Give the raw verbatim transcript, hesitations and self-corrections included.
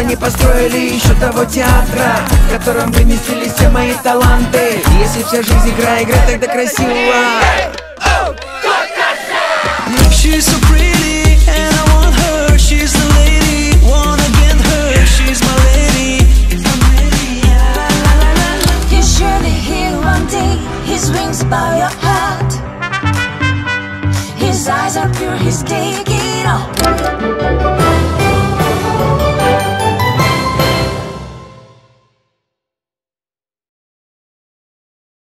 не построили еще того театра, в котором вместились все мои таланты. И если вся жизнь игра, игра тогда красиво. She's so pretty and I want her. She's the lady, wanna get her. She's my lady. You surely hear one day his wings by your heart. His eyes are pure, he's taking off.